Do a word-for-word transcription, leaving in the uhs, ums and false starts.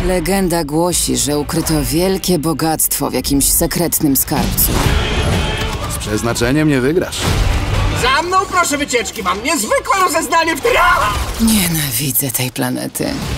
Legenda głosi, że ukryto wielkie bogactwo w jakimś sekretnym skarbcu. Z przeznaczeniem nie wygrasz. Za mną proszę wycieczki, mam niezwykłe rozeznanie w tra... Nienawidzę tej planety.